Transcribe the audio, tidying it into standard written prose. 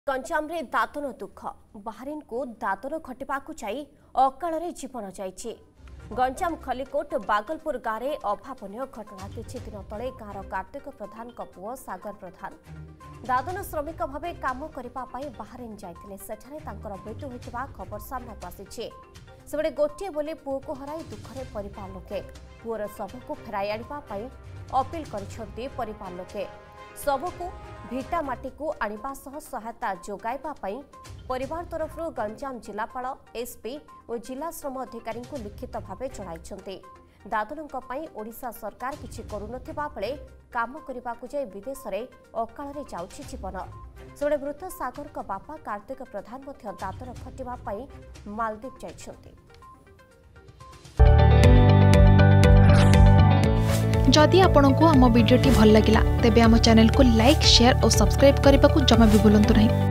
गंजामरे दातन दुख बाहरीन को दातन खटिबाकू जाई अकाଳରେ जीवन जाइछि। गंजाम खलिकोट बागलपुर गाँव में अभावन घटना किछि दिन तले गाँवर कार्तिक प्रधान पुओ सागर प्रधान दादन श्रमिक भाव काम करने बाहरीन जाइथिले। सेठारे तांकर मृत्यु होइतिबा खबर सामना आसिछि। सेबडे गोटे बोले पुओ को हराई दुखरे परिवार लोके पुओर शव को फेराई आनिबा पई अपील करिसेंती परिवार लोके। शव को भिटा माटी को आनिबा सह सहायता जोगाइबा पई परिवार तरफ गंजाम जिलापाल एसपी और जिला श्रम अधिकारी को लिखित भाव जणाइछंती। दादनक पई ओडिशा सरकार किछि करुनथिबा बेले काम करबाकू जाय विदेश रे अकाଳରେ जाउछि जीवन। सेबडे मृत सागर का बापा कार्तिक प्रधान मध्य दादन खटिबा पई मालदीप जाइछंती। जदि आपंक आम भिडी भल लगा तेब आम चैनल को लाइक शेयर और सब्सक्राइब करने को जमा भी भूलु नहीं।